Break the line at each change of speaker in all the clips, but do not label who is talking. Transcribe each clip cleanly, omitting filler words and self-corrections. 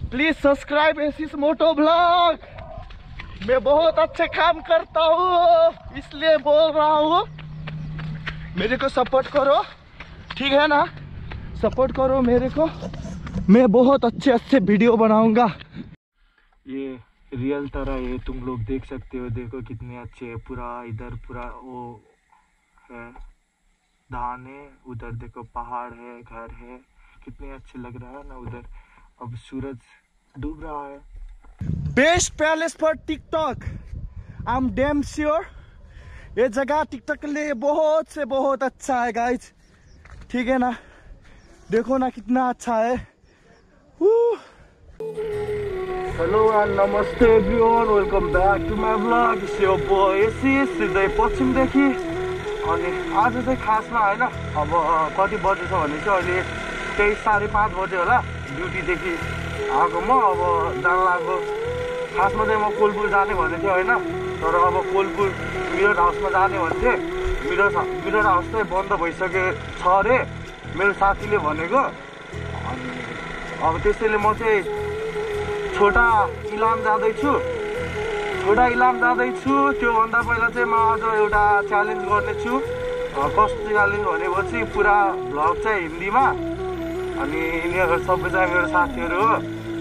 Please subscribe Asis moto blog. मैं बहुत अच्छे काम करता हूँ इसलिए बोल रहा हूँ, मेरे को सपोर्ट करो, ठीक है ना? सपोर्ट करो मेरे को, मैं बहुत अच्छे अच्छे वीडियो बनाऊंगा। ये रियल तरह ये तुम लोग देख सकते हो, देखो कितने अच्छे है। पूरा इधर पूरा वो है, धान है, उधर देखो पहाड़ है, घर है, कितने अच्छे लग रहा है ना उधर। अब सूरज डूब रहा है। Best palace for TikTok, I am damn sure ये जगह टिकटॉक के लिए बहुत से बहुत अच्छा है गाइज, ठीक है ना? देखो ना कितना अच्छा है। हेलो एन्ड नमस्ते everyone, welcome back to my blog. It's your boy Asis, सिधै पश्चिमदेखि। अनि आज चाहिँ खासमा होइन, अब कति बजेछ भने चाहिँ अहिले 4:30 बजे होला। ड्युटीदेखि आएको म अब जान लाग्यो। खासमा चाहिँ म कोलपुर जाने भनेको थिएँ होइन, तर अब कोलपुर मिरर हाउसमा जाने भन्थेँ। मिरर हाउस चाहिँ बन्द भइसकेको छ अरे मेरो साथीले भनेको। अनि अब त्यसैले म चाहिँ छोटा इलाम जाँदैछु। त्योभन्दा पहिला चाहिँ म आज एउटा च्यालेन्ज गर्नेछु। कस्तो च्यालेन्ज भनेपछि पुरा भ्लग चाहिँ हिन्दीमा। अनि यिनीहरू सबै चाहिँ मेरो साथीहरू हो।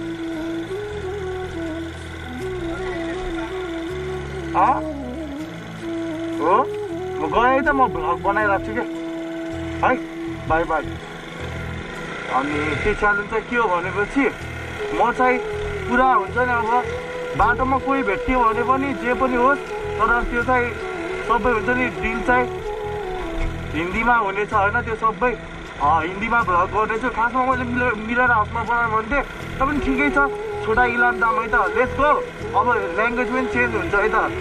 हो म गएँ त म भ्लग बनाइरहेको छु क्या है, बाई बाई। अनि त्यो च्यालेन्ज चाहिँ के हो भनेपछि म चाहिँ पुरा हुन्छ नि, अब बाटोमा कोही भेट्यो भने पनि जे पनि होस्, तर त्यो चाहिँ सबै हुन्छ नि डिल चाहिँ हिन्दीमा हुनेछ होइन। त्यो सबै हिन्दीमा भ्लग गर्दैछु। खासमा मैले मिरर हाउसमा बनाएँ भने थिएँ, तर पनि ठिकै छ। छोटा इलाम दाम है त, लेट्स गो। अब ल्याङ्ग्वेज पनि चेन्ज हुन्छ है त।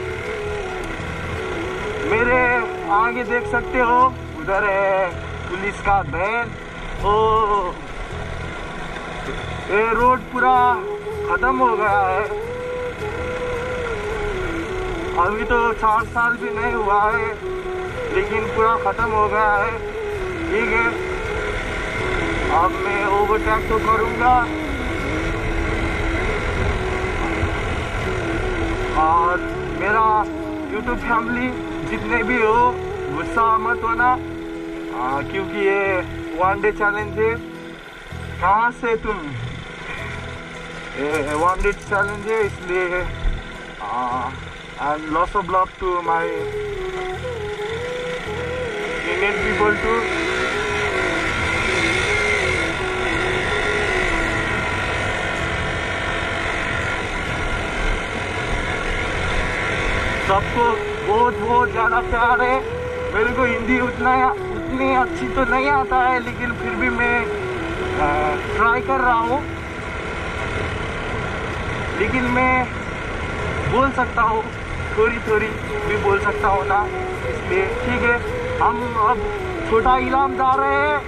मेरे आगे देख सकते हो, उधर है पुलिस का वैन। ओ ये रोड पूरा खत्म हो गया है, अभी तो 4 साल भी नहीं हुआ है, लेकिन पूरा खत्म हो गया है। ठीक है, अब मैं ओवरटेक तो करूँगा। और मेरा YouTube फैमिली जितने भी हो, गुस्सा मत होना, क्योंकि ये 1 डे चैलेंज है। कहाँ से तुम? 1 डे चैलेंज है, इसलिए and lots of love to my Indian people too. सबको बहुत बहुत ज़्यादा प्यार है। मेरे को हिंदी उतनी अच्छी तो नहीं आता है, लेकिन फिर भी मैं ट्राई कर रहा हूँ। लेकिन मैं बोल सकता हूँ, थोड़ी भी बोल सकता हूँ ना, इसलिए ठीक है। हम अब छोटा इलाम जा रहे हैं,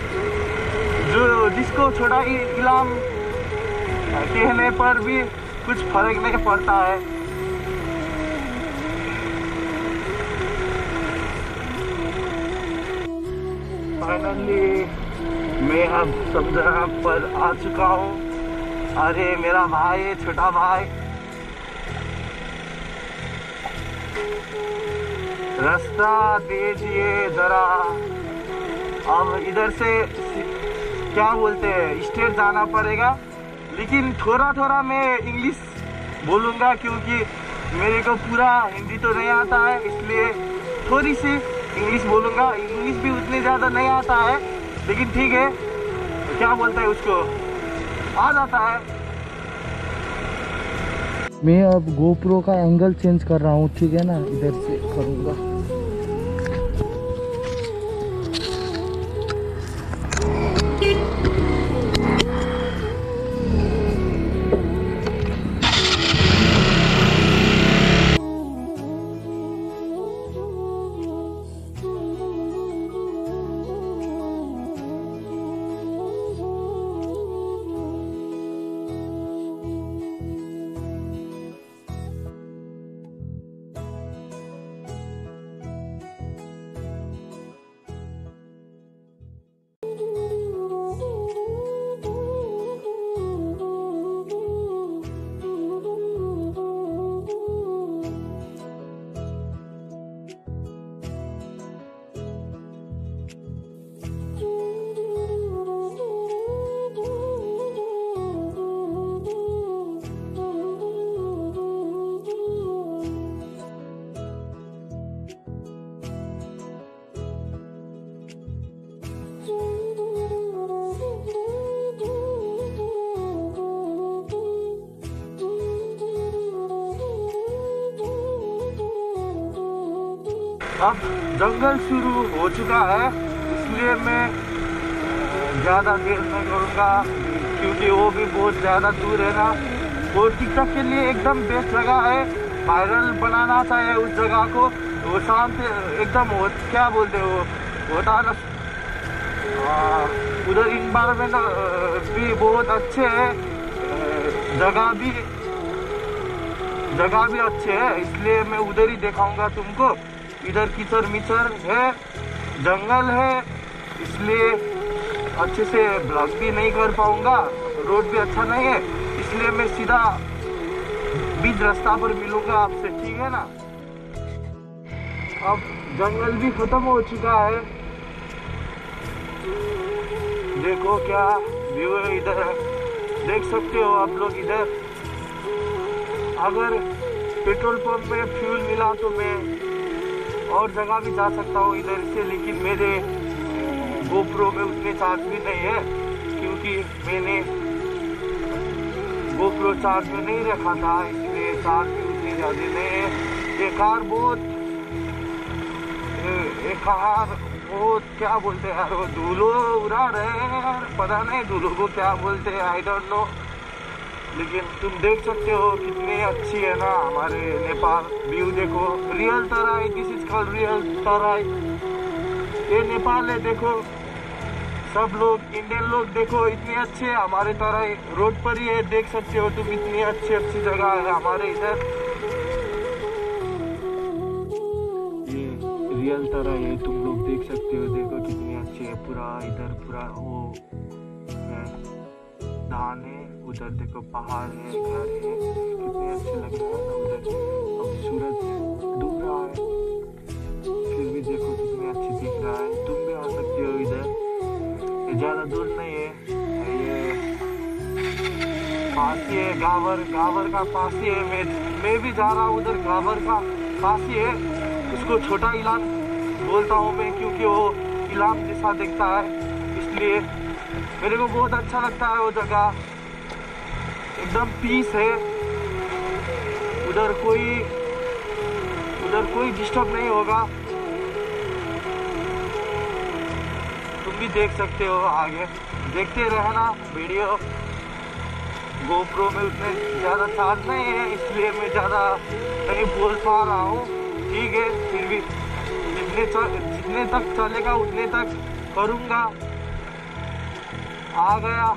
जिसको छोटा इलाम कहने पर भी कुछ फर्क नहीं पड़ता है। फाइनली मैं अब सब जगह पर आ चुका हूँ। अरे मेरा भाई है, छोटा भाई, रास्ता दीजिए जरा। अब इधर से क्या बोलते हैं, स्टेट जाना पड़ेगा। लेकिन थोड़ा मैं इंग्लिश बोलूँगा, क्योंकि मेरे को पूरा हिंदी तो नहीं आता है, इसलिए थोड़ी सी इंग्लिश बोलूँगा। इंग्लिश भी उतनी ज़्यादा नहीं आता है, लेकिन ठीक है, क्या बोलते हैं उसको, आ जाता है। मैं अब गोप्रो का एंगल चेंज कर रहा हूँ, ठीक है ना? इधर से करूँगा। अब जंगल शुरू हो चुका है, इसलिए मैं ज़्यादा देर नहीं करूँगा क्योंकि वो भी बहुत ज़्यादा दूर है ना। वो टिकटॉक के लिए एकदम बेस्ट जगह है, वायरल बनाना चाहिए उस जगह को। वो शांत एकदम क्या बोलते हो होता है ना, उधर इन्वायरमेंट भी बहुत अच्छे है, जगह भी अच्छे है, इसलिए मैं उधर ही दिखाऊंगा तुमको। इधर कीचड़ मिचड़ है, जंगल है, इसलिए अच्छे से ब्लॉग भी नहीं कर पाऊंगा, रोड भी अच्छा नहीं है, इसलिए मैं सीधा बीच रास्ता पर मिलूंगा आपसे, ठीक है ना। अब जंगल भी खत्म हो चुका है, देखो क्या व्यू है इधर, देख सकते हो आप लोग इधर। अगर पेट्रोल पंप में फ्यूल मिला तो मैं और जगह भी जा सकता हूँ इधर से, लेकिन मेरे गोप्रो में उतने चार्ज भी नहीं है क्योंकि मैंने गोप्रो चार्ज में नहीं रखा था, इसलिए चार्ज भी उतनी ज़्यादा नहीं है। ये कार बहुत क्या बोलते हैं यार, वो धूलो उड़ा रहे हैं यार, पता नहीं धूलो को क्या बोलते हैं, आई डोंट नो। लेकिन तुम देख सकते हो कितनी अच्छी है ना हमारे नेपाल व्यू, देखो real Terai, this is called real Terai, ये नेपाल है। देखो सब लोग इंडियन लोग देखो इतने अच्छे हमारे तराई रोड पर ही है, देख सकते हो तुम, इतनी अच्छी अच्छी जगह है हमारे इधर। ये रियल तराई है, तुम लोग देख सकते हो, देखो कितनी अच्छी है, पूरा इधर पूरा वो है, धान है, उधर देखो पहाड़ है, घर है, कितने अच्छे लग रहे हैं ना उधर। अब सूरज डूब रहा है, फिर भी देखो कितनी अच्छी दिख रहा है, तुम भी आ सकते हो इधर, ये ज़्यादा दूर नहीं है, ये पास ही है, गावर का पास ही है। मैं भी जा रहा हूँ उधर, गावर का पास ही है, उसको छोटा इलाम बोलता हूँ मैं क्योंकि वो इलाम जैसा दिखता है, इसलिए मेरे को बहुत अच्छा लगता है वो जगह, एकदम पीस है, उधर कोई डिस्टर्ब नहीं होगा। तुम भी देख सकते हो, आगे देखते रहना वीडियो। गोप्रो में उतने ज़्यादा चार्ज नहीं है, इसलिए मैं ज़्यादा नहीं बोल पा रहा हूँ, ठीक है, फिर भी जितने तक चलेगा उतने तक करूँगा। आ गया,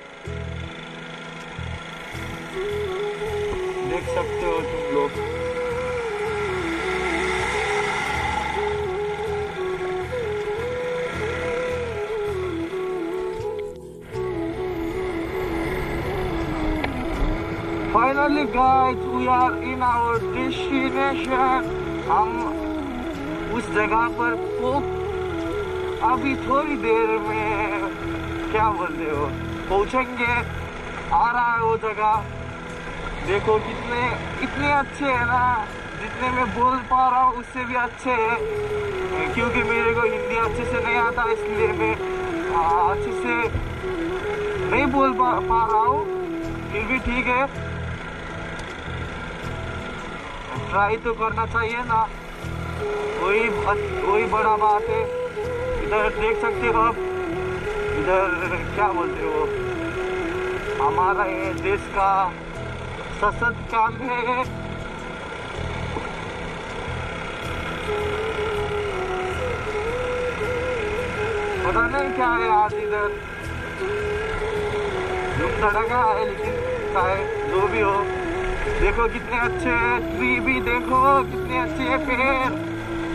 देख सकते हो तुम लोग, finally guys we are in our destination. हम उस जगह पर अभी थोड़ी देर में क्या बोलते हो पहुंचेंगे, आ रहा है वो जगह। देखो कितने अच्छे है ना, जितने मैं बोल पा रहा हूँ उससे भी अच्छे है, क्योंकि मेरे को हिंदी अच्छे से नहीं आता, इसलिए मैं अच्छे से नहीं बोल पा रहा हूँ, फिर भी ठीक है, ट्राई तो करना चाहिए ना, वही बड़ा बात है। इधर देख सकते हो आप, इधर क्या बोलते हो, हमारा ये देश का सशक्त काम है। पता नहीं क्या है आज इधर, धूम धड़का है, लेकिन चाहे जो भी हो, देखो कितने अच्छे हैं ट्री भी, देखो कितने अच्छे हैं पेड़।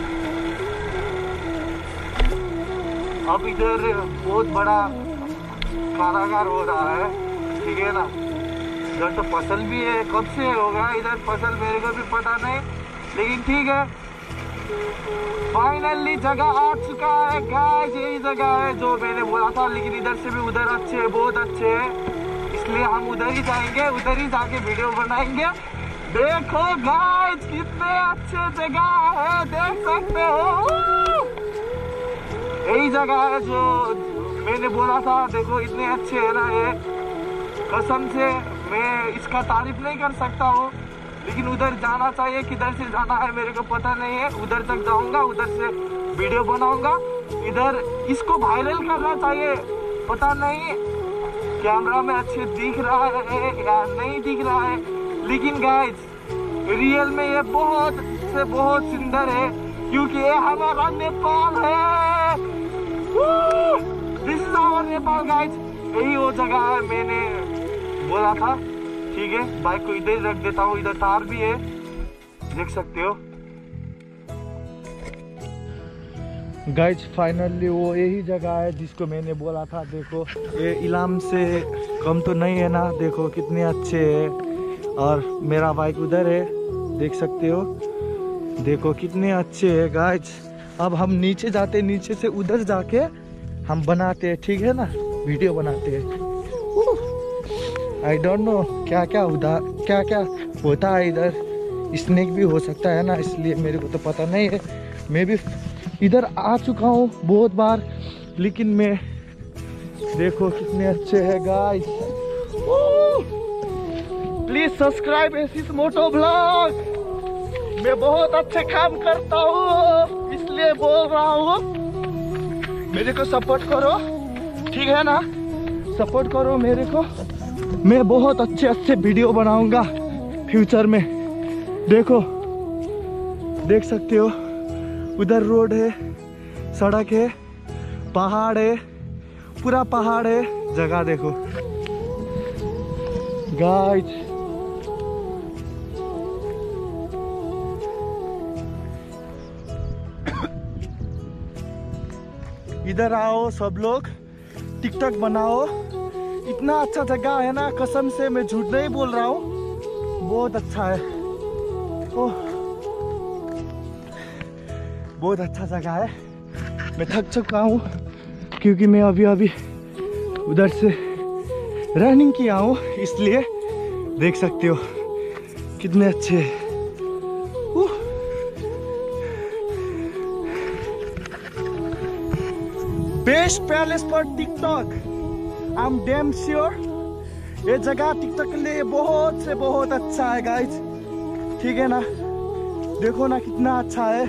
अब इधर बहुत बड़ा कारागार हो रहा है, ठीक है ना। इधर तो फसल भी है, कब से होगा इधर फसल मेरे को भी पता नहीं, लेकिन ठीक है, फाइनली जगह आ चुका है गाइस। यही जगह है जो मैंने बोला था, लेकिन इधर से भी उधर अच्छे है, बहुत अच्छे है, इसलिए हम उधर ही जाएंगे, उधर ही जाके वीडियो बनाएंगे। देखो गाइस कितने अच्छे जगह है, देख सकते हो, यही जगह है जो मैंने बोला था। देखो इतने अच्छे है ना ये, कसम से मैं इसका तारीफ नहीं कर सकता हूँ,
लेकिन उधर जाना चाहिए, किधर से जाना है मेरे को पता नहीं है। उधर तक जाऊंगा, उधर से वीडियो बनाऊंगा। इधर इसको वायरल करना चाहिए, पता नहीं कैमरा में अच्छे दिख रहा है या नहीं दिख रहा है, लेकिन गाइस रियल में ये बहुत से बहुत सुंदर है, क्योंकि ये हमारा नेपाल है। This is our Nepal guys. यही वो जगह है मैंने बोला था। ठीक है, बाइक को इधर रख देता हूँ, इधर तार भी है, देख सकते हो
गाइज। फाइनली वो यही जगह है जिसको मैंने बोला था। देखो ये इलाम से कम तो नहीं है ना, देखो कितने अच्छे है। और मेरा बाइक उधर है, देख सकते हो, देखो कितने अच्छे है गाइज। अब हम नीचे जाते, नीचे से उधर जाके हम बनाते हैं, ठीक है ना, वीडियो बनाते हैं। आई डोंट नो क्या क्या उधर क्या क्या होता है इधर, स्नेक भी हो सकता है ना, इसलिए मेरे को तो पता नहीं है। मैं भी इधर आ चुका हूँ बहुत बार, लेकिन मैं देखो कितने अच्छे हैं guys. Please subscribe Asis moto blog. मैं बहुत अच्छे काम करता हूँ, इसलिए बोल रहा हूँ, मेरे को सपोर्ट करो, ठीक है ना, सपोर्ट करो मेरे को। मैं बहुत अच्छे अच्छे वीडियो बनाऊंगा फ्यूचर में। देखो देख सकते हो, उधर रोड है, सड़क है, पहाड़ है, पूरा पहाड़ है, जगह देखो गाइस। इधर आओ सब लोग, टिकटॉक बनाओ। इतना अच्छा जगह है ना, कसम से मैं झूठ नहीं बोल रहा हूँ, बहुत अच्छा है। ओह बहुत अच्छा जगह है। मैं थक चुका हूँ क्योंकि मैं अभी अभी उधर से रनिंग किया हूँ, इसलिए देख सकते हो कितने अच्छे। Best palace for TikTok, I am damn sure. ये जगह टिकटॉक के लिए बहुत से बहुत अच्छा है गाइज, ठीक है ना। देखो ना कितना अच्छा है,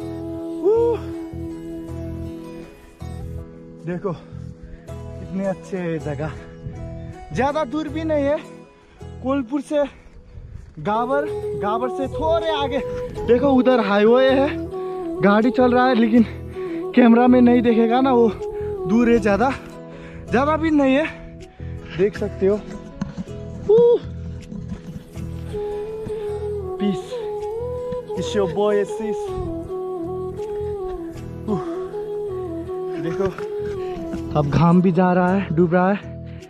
देखो कितने अच्छे है जगह। ज्यादा दूर भी नहीं है, कोलपुर से गावर, गावर से थोड़े आगे देखो उधर हाईवे है, गाड़ी चल रहा है, लेकिन कैमरा में नहीं देखेगा ना, वो दूर है, ज्यादा ज्यादा भी नहीं है, देख सकते हो। Peace, it's your boy Asis. देखो अब घाम भी जा रहा है, डूब रहा है।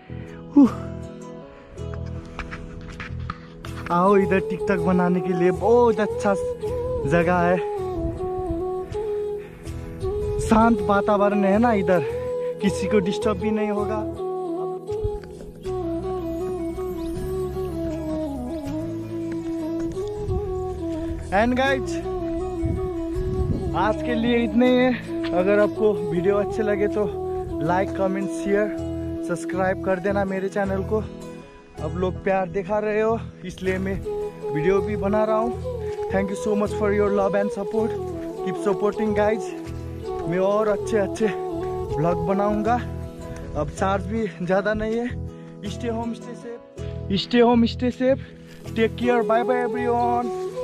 आओ इधर टिकटॉक बनाने के लिए बहुत अच्छा जगह है, शांत वातावरण है ना इधर, किसी को डिस्टर्ब भी नहीं होगा। एंड गाइज आज के लिए इतने ही है। अगर आपको वीडियो अच्छे लगे तो लाइक कमेंट शेयर सब्सक्राइब कर देना मेरे चैनल को। अब लोग प्यार दिखा रहे हो, इसलिए मैं वीडियो भी बना रहा हूँ। Thank you so much for your love and support, keep supporting guys. मैं और अच्छे अच्छे ब्लॉग बनाऊंगा। अब चार्ज भी ज़्यादा नहीं है। Stay home stay safe, take care, bye bye everyone.